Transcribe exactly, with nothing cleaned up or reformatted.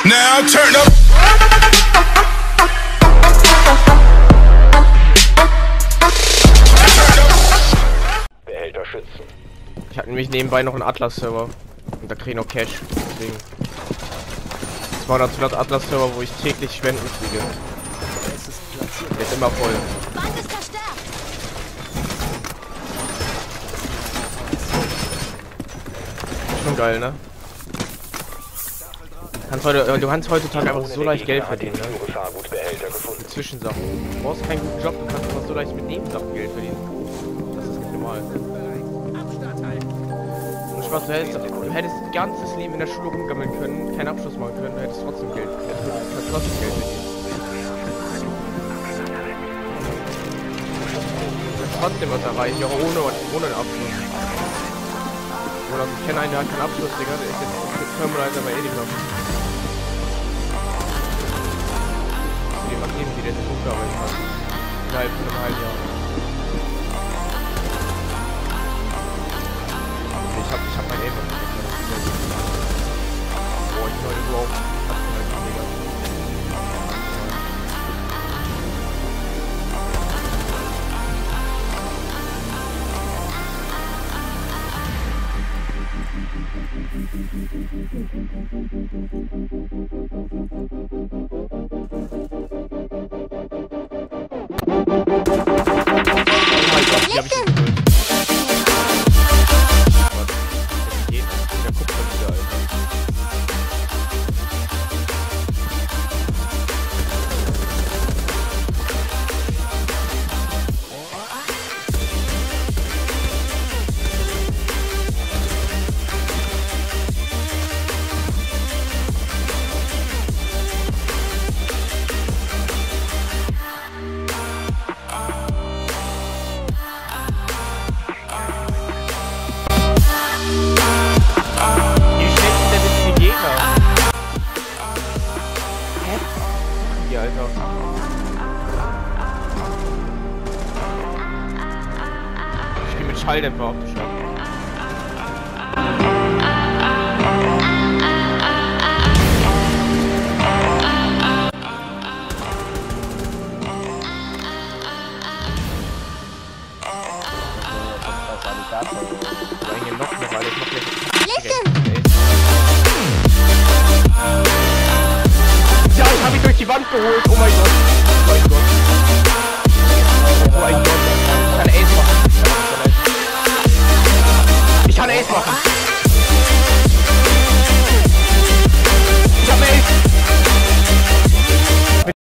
Now turn up. Behälter schützen. Ich hatte nämlich nebenbei noch einen Atlas-Server. Und da kriege ich noch Cash. Deswegen. zweihundert Atlas-Server, wo ich täglich Spenden kriege. Der ist immer voll. Schon geil, ne? Du kannst, heute, du kannst heutzutage einfach so leicht Geld verdienen, ne? Mit Zwischensachen. Du brauchst keinen guten Job, du kannst einfach so leicht mit Nebensachen Geld verdienen. Das ist nicht normal. Und Spaß, du hättest, du hättest dein ganzes Leben in der Schule rumgammeln können, keinen Abschluss machen können, du hättest trotzdem Geld. Du hättest trotzdem Geld verdienen. Du hättest trotzdem was erreichen, auch ohne, ohne einen Abschluss. Oder ich kenne einen, der hat keinen Abschluss, Digga, der ist jetzt mit Firmenleiter bei Edeka. Die macht eben, die der jetzt hochgearbeitet hat. Innerhalb von einem halben Jahr. Ich hab, ich hab mein Aim. Boah, ich wollte so auf. Die hab ich nicht geholt. Das geht. Der guckt schon wieder, Alter. Alter. Ich spiel mit Schalldämpfer auf der